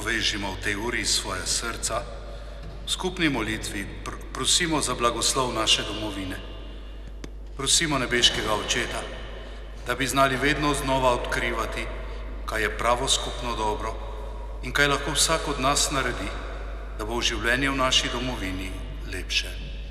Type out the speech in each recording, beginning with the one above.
povežimo v tej uri svoje srca, v skupni molitvi prosimo za blagoslov naše domovine. Prosimo nebeškega Očeta, da bi znali vedno znova odkrivati, kaj je pravo skupno dobro in kaj lahko vsak od nas naredi, da bo življenje v naši domovini lepše.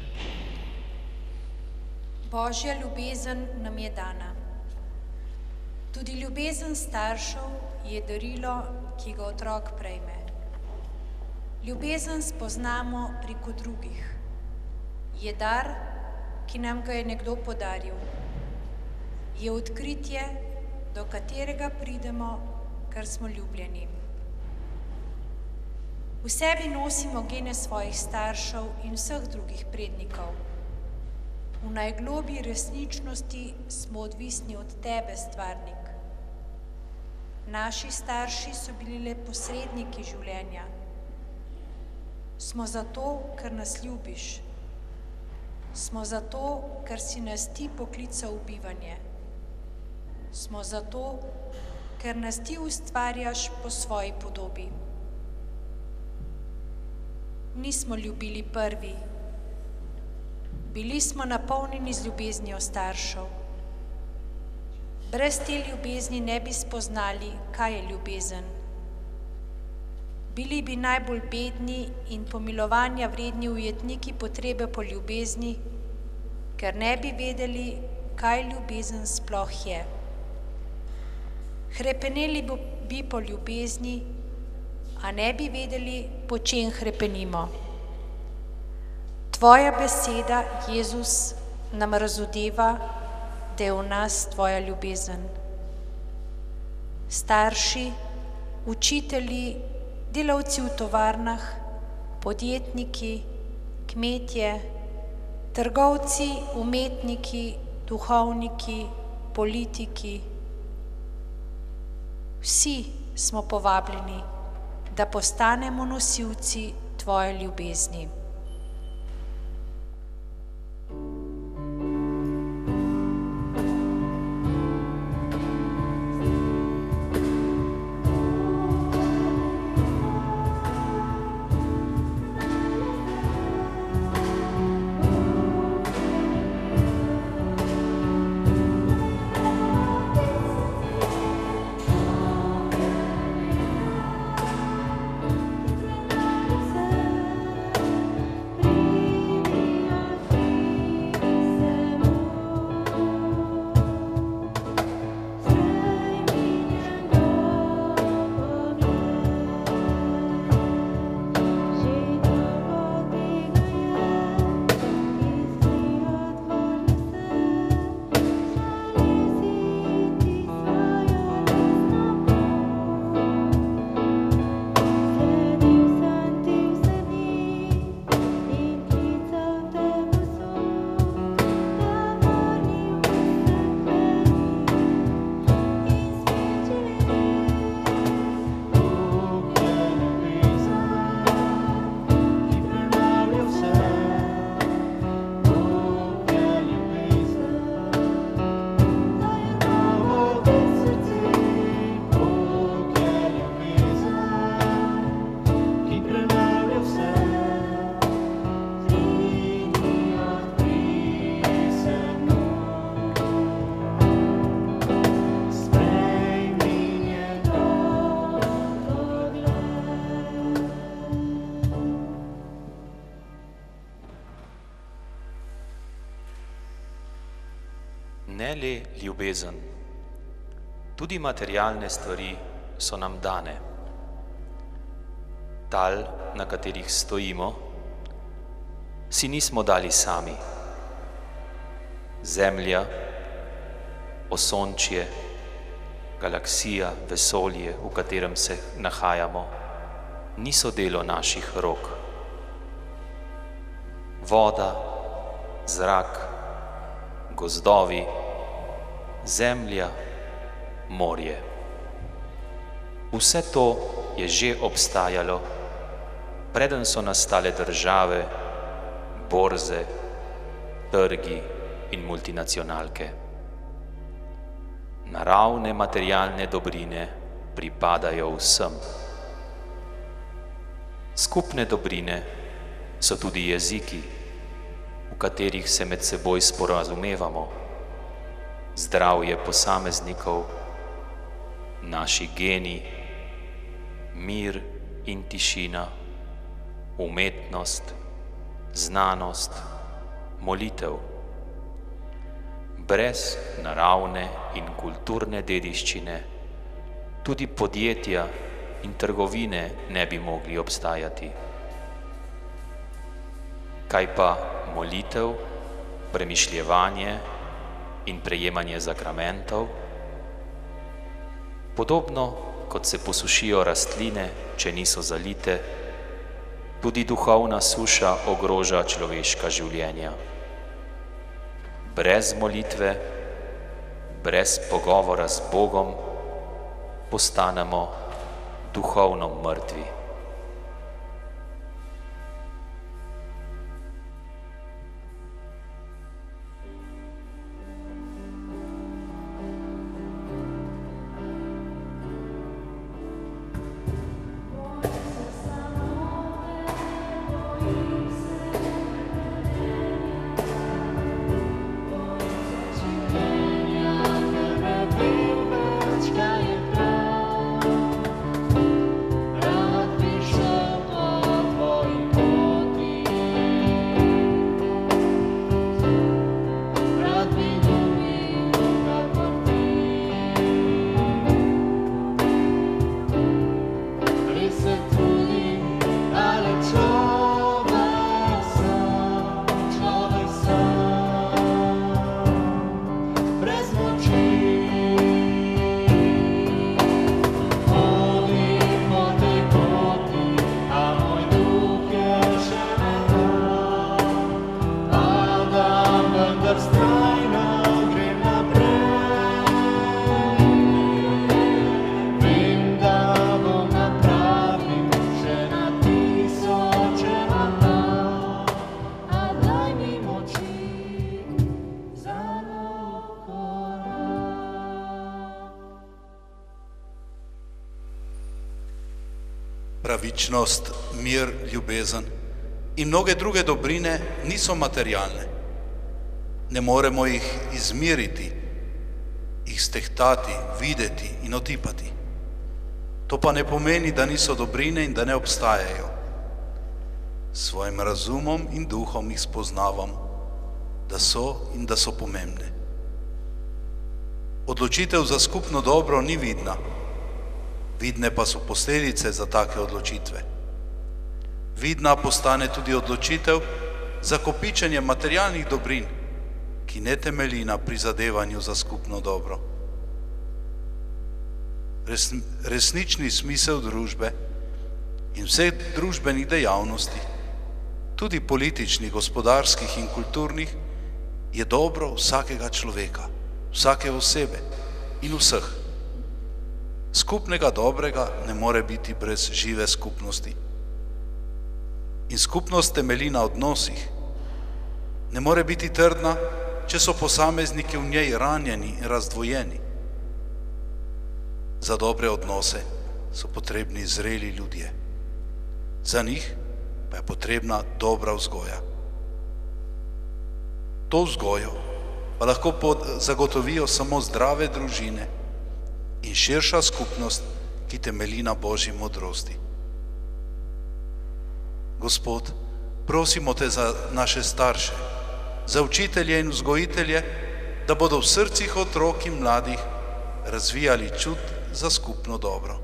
Božja ljubezen nam je dana. Tudi ljubezen staršev je darilo, ki ga otrok prejme. Ljubezen spoznamo preko drugih. Je dar, ki nam ga je nekdo podaril. Je odkritje, do katerega pridemo, ker smo ljubljeni. V sebi nosimo gene svojih staršev in vseh drugih prednikov. V najglobji resničnosti smo odvisni od tebe, stvarnik. Naši starši so bili le posredniki življenja. Smo zato, ker nas ljubiš. Smo zato, ker si nas ti poklical v bivanje. Smo zato, ker nas ti ustvarjaš po svoji podobi. Nismo ljubili prvi. Bili smo napolnjeni z ljubeznijo staršev. Brez te ljubezni ne bi spoznali, kaj je ljubezen. Bili bi najbolj bedni in pomilovanja vredni ujetniki potrebe po ljubezni, ker ne bi vedeli, kaj ljubezen sploh je. Hrepeneli bi po ljubezni, a ne bi vedeli, po čem hrepenimo. Tvoja beseda, Jezus, nam razodeva, da je v nas tvoja ljubezen. Starši, učitelji, delavci v tovarnah, podjetniki, kmetje, trgovci, umetniki, duhovniki, politiki. Vsi smo povabljeni, da postanemo nosilci tvoje ljubezni. Ne le ljubezen, tudi materialne stvari so nam dane. Tal, na katerih stojimo, si nismo dali sami. Zemlja, osončje, galaksija, vesolje, v katerem se nahajamo, niso delo naših rok. Voda, zrak, gozdovi, zemlja, morje. Vse to je že obstajalo, preden so nastale države, borze, trgi in multinacionalke. Naravne materialne dobrine pripadajo vsem. Skupne dobrine so tudi jeziki, v katerih se med seboj sporazumevamo, zdravje posameznikov, naši geni, mir in tišina, umetnost, znanost, molitev. Brez naravne in kulturne dediščine tudi podjetja in trgovine ne bi mogli obstajati. Kaj pa molitev, premišljevanje in prejemanje zakramentov? Podobno kot se posušijo rastline, če niso zalite, tudi duhovna suša ogroža človeška življenja. Brez molitve, brez pogovora z Bogom postanemo duhovno mrtvi. Pravičnost, mir, ljubezen in mnoge druge dobrine niso materialne. Ne moremo jih izmeriti, jih stehtati, videti in otipati. To pa ne pomeni, da niso dobrine in da ne obstajajo. S svojim razumom in duhom jih spoznavam, da so in da so pomembne. Odločitev za skupno dobro ni vidna. Vidne pa so posledice za take odločitve. Vidna postane tudi odločitev za kopičenje materialnih dobrin, ki ne temelji na prizadevanju za skupno dobro. Resnični smisel družbe in vseh družbenih dejavnosti, tudi političnih, gospodarskih in kulturnih, je dobro vsakega človeka, vsake osebe in vseh. Skupnega dobrega ne more biti brez žive skupnosti. In skupnost temelji na odnosih. Ne more biti trdna, če so posamezniki v njej ranjeni in razdvojeni. Za dobre odnose so potrebni zreli ljudje. Za njih pa je potrebna dobra vzgoja. To vzgojo pa lahko zagotovijo samo zdrave družine in širša skupnost, ki temelji na Božji modrosti. Gospod, prosimo te za naše starše, za učitelje in vzgojitelje, da bodo v srcih otrok in mladih razvijali čut za skupno dobro.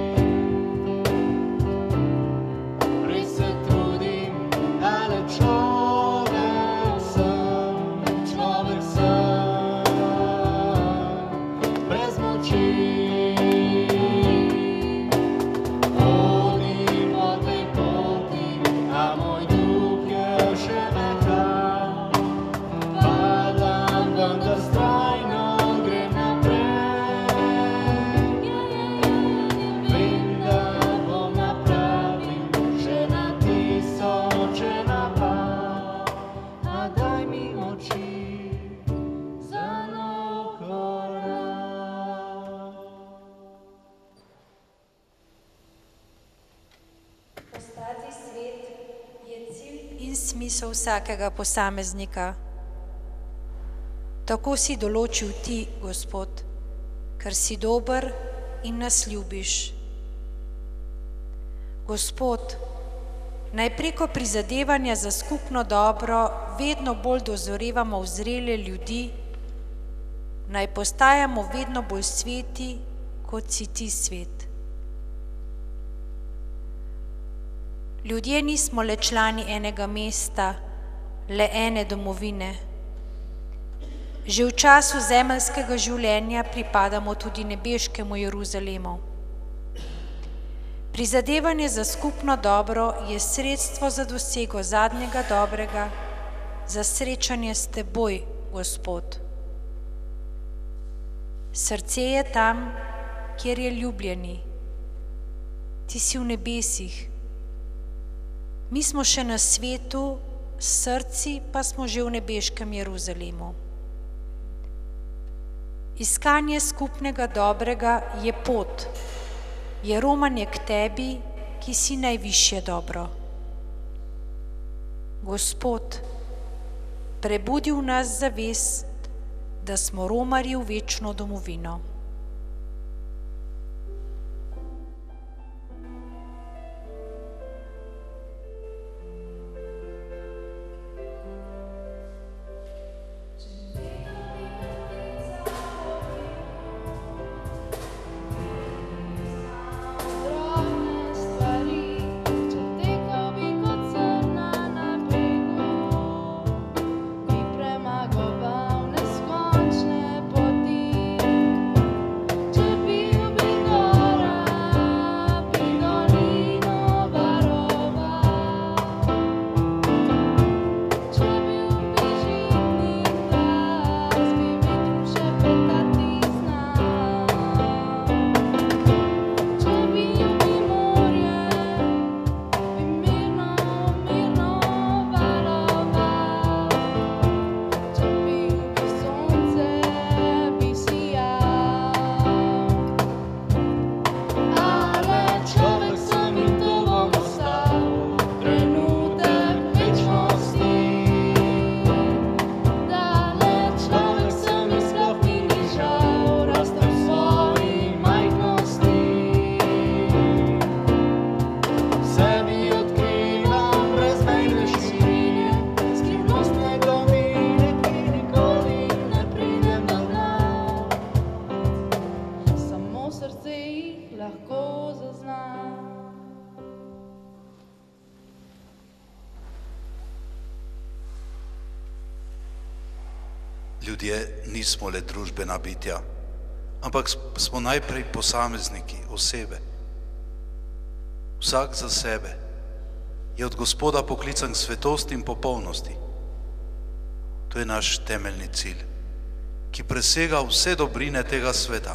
Trudim, ale smisel vsakega posameznika. Tako si določil ti, Gospod, ker si dober in nas ljubiš. Gospod, naj preko prizadevanja za skupno dobro vedno bolj dozorevamo v zrele ljudi, naj postajamo vedno bolj sveti, kot si ti svet. Ljudje nismo le člani enega mesta, le ene domovine. Že v času zemeljskega življenja pripadamo tudi nebeškemu Jeruzalemu. Prizadevanje za skupno dobro je sredstvo za dosego zadnjega dobrega, za srečanje s teboj, Gospod. Srce je tam, kjer je ljubljeni. Ti si v nebesih. Mi smo še na svetu, srci pa smo že v nebeškem Jeruzalemu. Iskanje skupnega dobrega je pot, je romanje k tebi, ki si najvišje dobro. Gospod, prebudi v nas zavest, da smo romarji v večno domovino. Ljudje nismo le družbena bitja, ampak smo najprej posamezniki, osebe. Vsak za sebe je od Gospoda poklican k svetosti in popolnosti. To je naš temeljni cilj, ki presega vse dobrine tega sveta.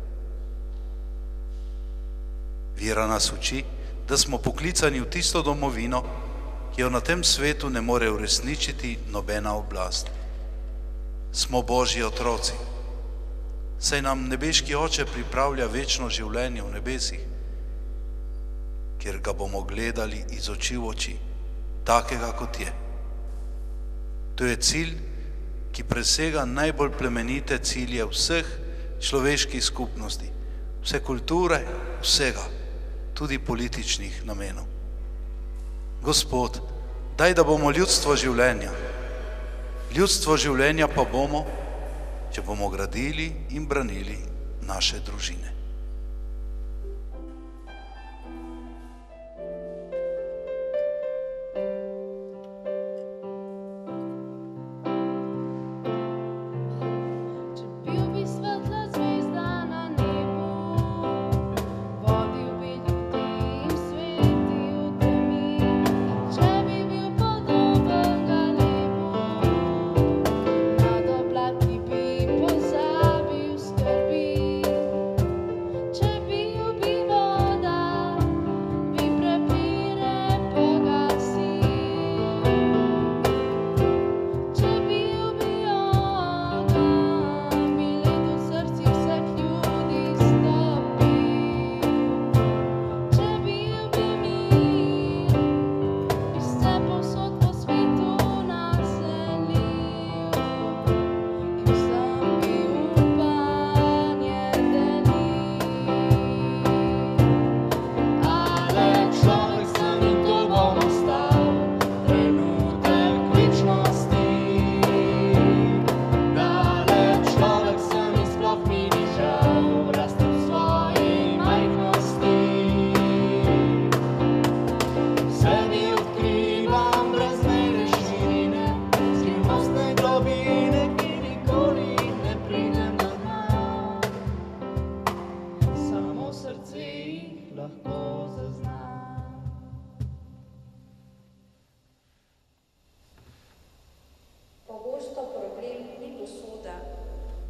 Vera nas uči, da smo poklicani v tisto domovino, ki jo na tem svetu ne more uresničiti nobena oblast. Smo Božji otroci, saj nam nebeški Oče pripravlja večno življenje v nebesih, kjer ga bomo gledali iz oči v oči, takega kot je. To je cilj, ki presega najbolj plemenite cilje vseh človeških skupnosti, vse kulture, vsega, tudi političnih namenov. Gospod, daj, da bomo ljudstvo življenja. Ljudstvo življenja pa bomo, če bomo gradili in branili naše družine.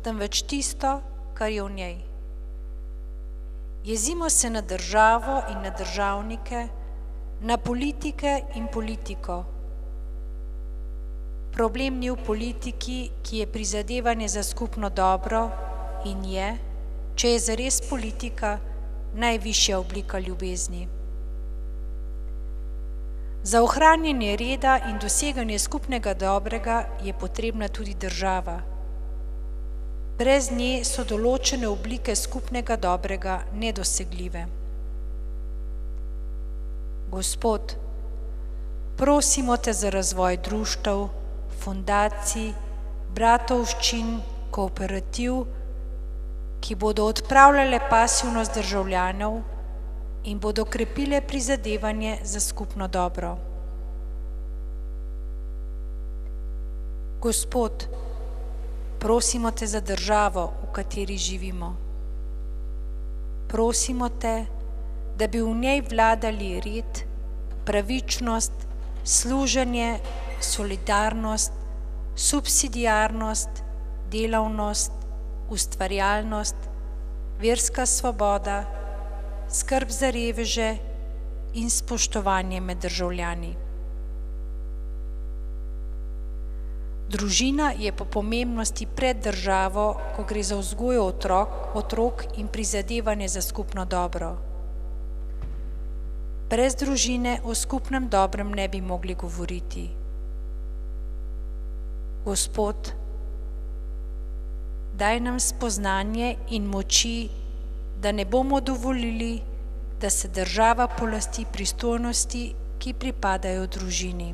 temveč tisto, kar je v njej. Jezimo se na državo in na državnike, na politike in politiko. Problem ni v politiki, ki je prizadevanje za skupno dobro in je, če je zares politika, najvišja oblika ljubezni. Za ohranjanje reda in doseganje skupnega dobrega je potrebna tudi država. Brez nje so določene oblike skupnega dobrega nedosegljive. Gospod, prosimo te za razvoj društev, fundacij, bratovščin, kooperativ, ki bodo odpravljale pasivnost državljanov in bodo krepile prizadevanje za skupno dobro. Gospod, prosimo te za državo, v kateri živimo. Prosimo te, da bi v njej vladali red, pravičnost, služenje, solidarnost, subsidiarnost, delavnost, ustvarjalnost, verska svoboda, skrb za reveže in spoštovanje med državljani. Družina je po pomembnosti pred državo, ko gre za vzgojo otrok in prizadevanje za skupno dobro. Brez družine o skupnem dobrem ne bi mogli govoriti. Gospod, daj nam spoznanje in moči, da ne bomo dovolili, da se država polasti pristojnosti, ki pripadajo družini.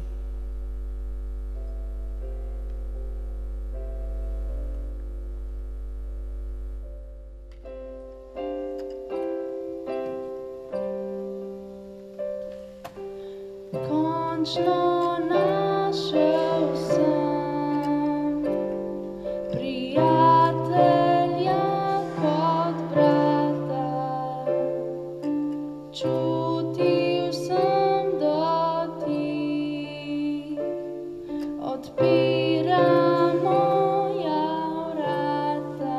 Končno našel sem prijatelja kot brata, čutil sem dotik, odpira moja vrata.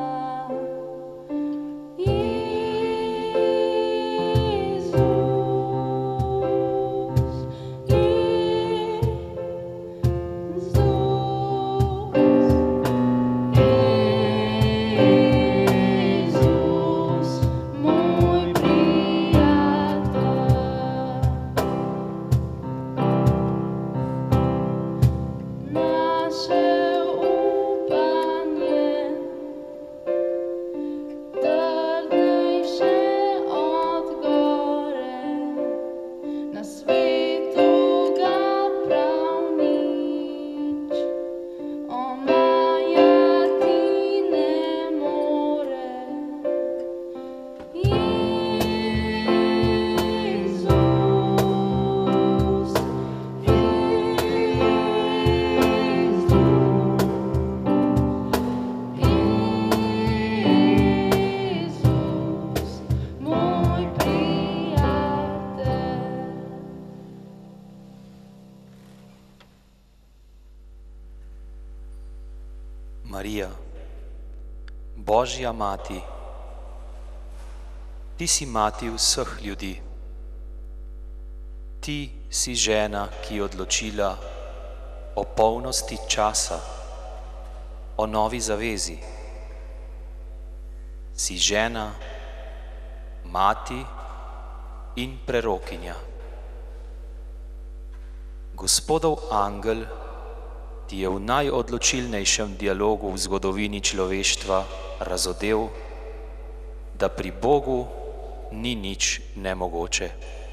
Marija, Božja mati, ti si mati vseh ljudi. Ti si žena, ki je odločila o polnosti časa, o novi zavezi. Si žena, mati in prerokinja. Gospodov angel ti je v najodločilnejšem dialogu v zgodovini človeštva razodel, da pri Bogu ni nič nemogoče.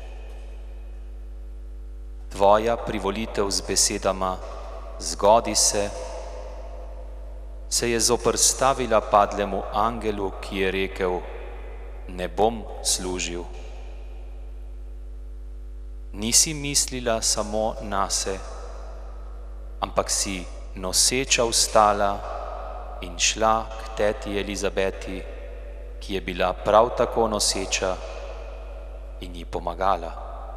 Tvoja privolitev z besedama "zgodi se" se je zoperstavila padlemu angelu, ki je rekel: "Ne bom služil." Nisi mislila samo nase, ampak si noseča vstala in šla k teti Elizabeti, ki je bila prav tako noseča, in ji pomagala.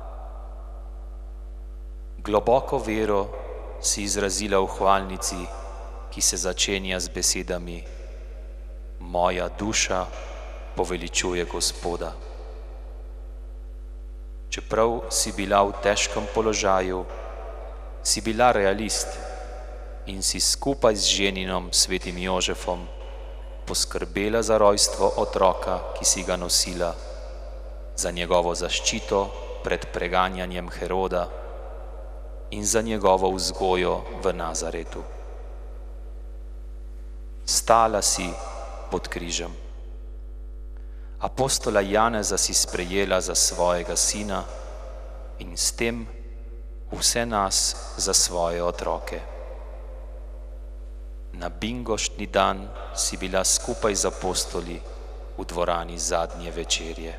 Globoko vero si izrazila v hvalnici, ki se začenja z besedami: moja duša poveličuje Gospoda. Čeprav si bila v težkem položaju, si bila realist in si skupaj z ženinom svetim Jožefom poskrbela za rojstvo otroka, ki si ga nosila, za njegovo zaščito pred preganjanjem Heroda in za njegovo vzgojo v Nazaretu. Stala si pod križem. Apostola Janeza si sprejela za svojega sina in s tem vse nas za svoje otroke. Na bingoštni dan si bila skupaj z apostoli v dvorani zadnje večerje.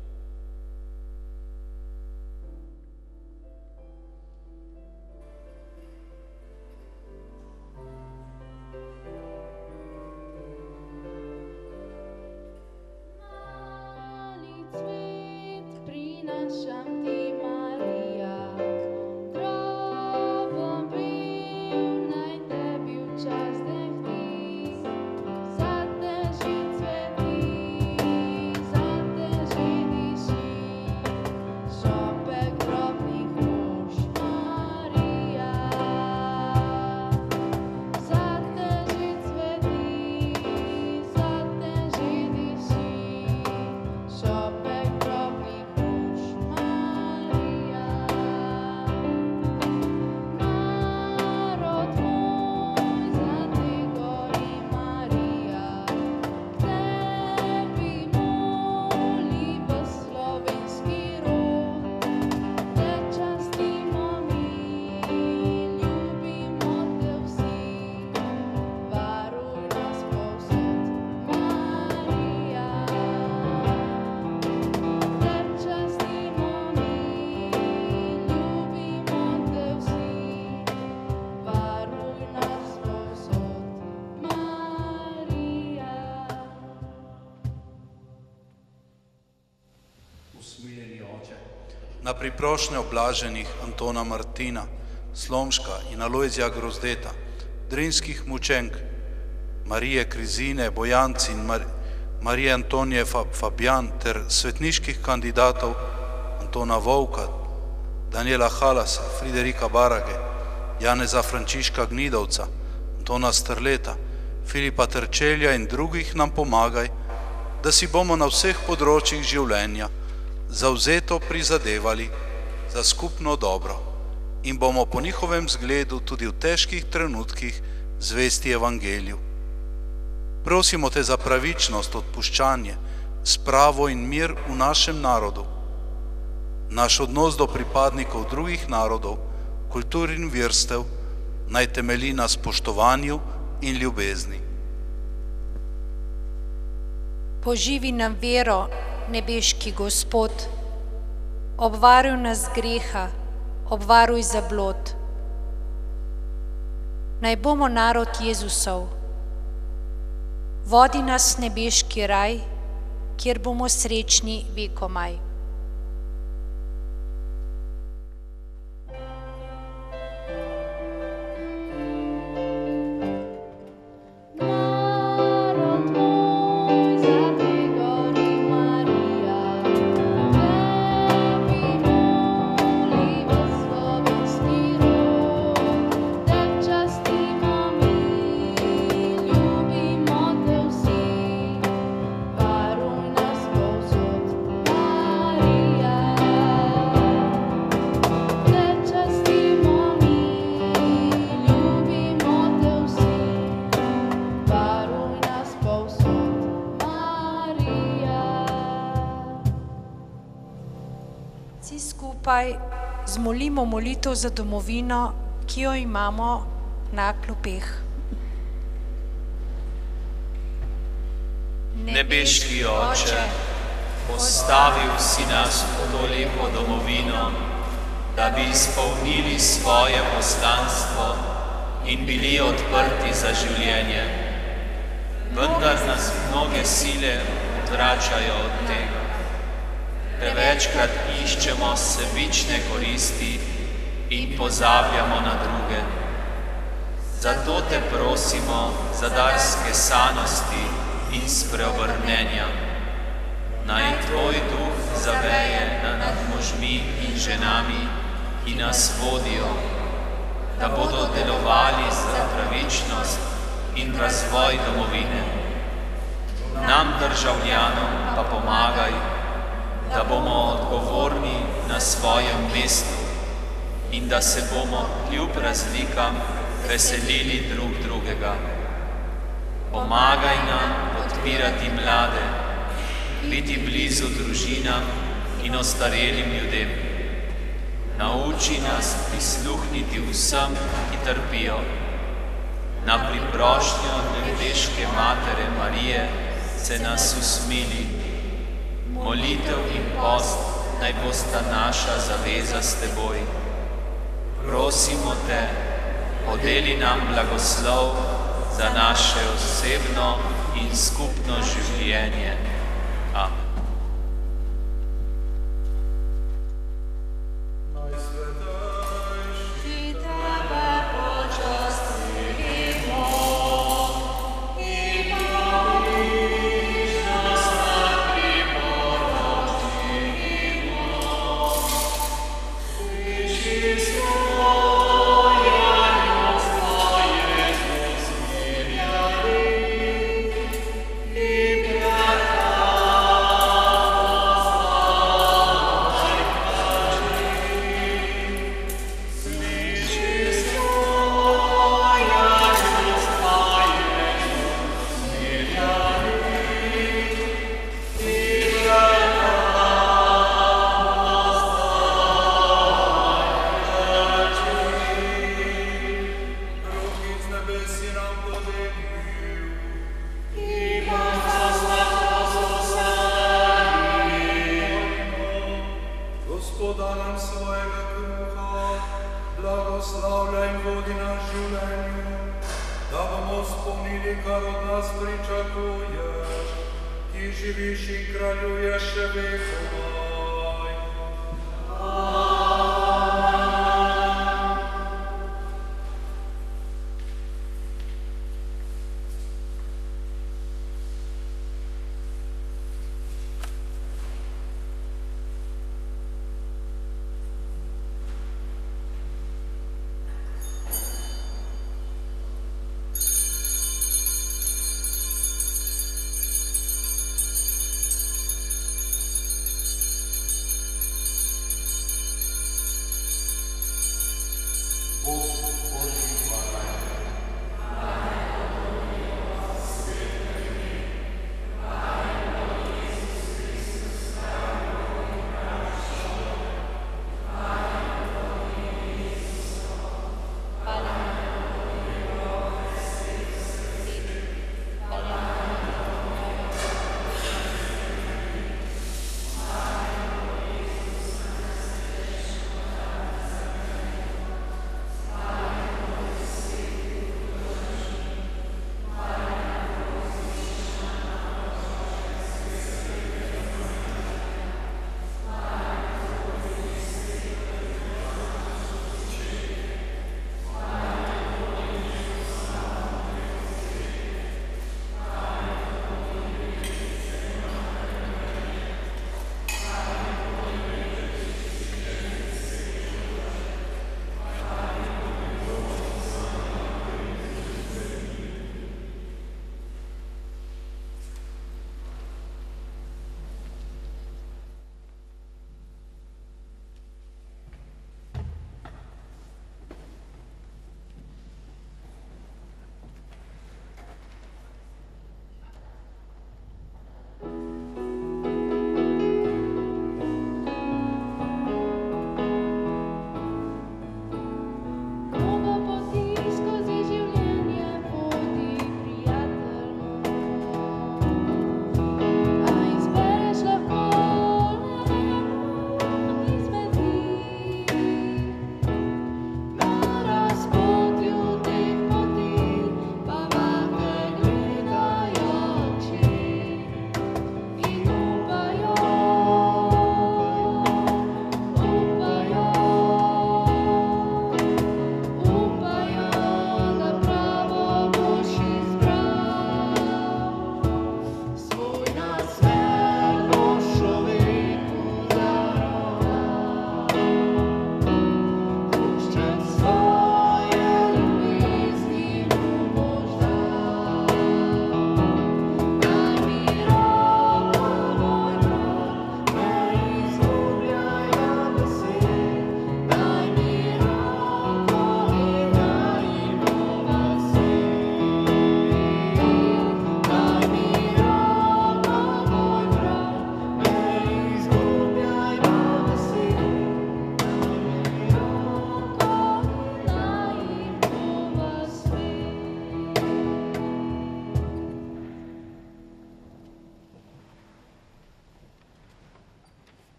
Na priprošnje oblaženih Antona Martina, Slomška in Alojzija Grozdeta, drinskih mučenk, Marije Krizine, Bojanci in Marije Antonije Fabjan ter svetniških kandidatov Antona Vovka, Daniela Halasa, Friderika Barage, Janeza Frančiška Gnidovca, Antona Strleta, Filipa Trčelja in drugih nam pomagaj, da si bomo na vseh področjih življenja zavzeto prizadevali za skupno dobro in bomo po njihovem zgledu tudi v težkih trenutkih zvesti evangeliju. Prosimo te za pravičnost, odpuščanje, spravo in mir v našem narodu. Naš odnos do pripadnikov drugih narodov, kultur in verstev naj temelji na spoštovanju in ljubezni. Poživi nam vero, nebeški Gospod, obvaruj nas greha, obvaruj zablod. Naj bomo narod Jezusov. Vodi nas nebeški raj, kjer bomo srečni vekomaj. Zmolimo molitev za domovino, ki jo imamo na klopeh. Nebeški Oče, postavil si nas v to lepo domovino, da bi izpolnili svoje poslanstvo in bili odprti za življenje. Vendar nas mnoge sile odvračajo od tega. Prevečkrat iščemo sebične koristi in pozabljamo na druge. Zato te prosimo za dar skesanosti in spreobrnenja. Naj Tvoj duh zaveje nad možmi in ženami, ki nas vodijo, da bodo delovali za pravičnost in razvoj domovine. Nam državljanom pa pomagaj, da bomo odgovorni na svojem mestu in da se bomo kljub razlikam veselili drug drugega. Pomagaj nam podpirati mlade, biti blizu družinam in ostarelim ljudem. Nauči nas prisluhniti vsem, ki trpijo. Na priprošnjo nebeške Matere Marije se nas usmili. Molitev in post naj bosta naša zaveza s Teboj. Prosimo Te, podeli nam blagoslov za naše osebno in skupno življenje. Amen. Bog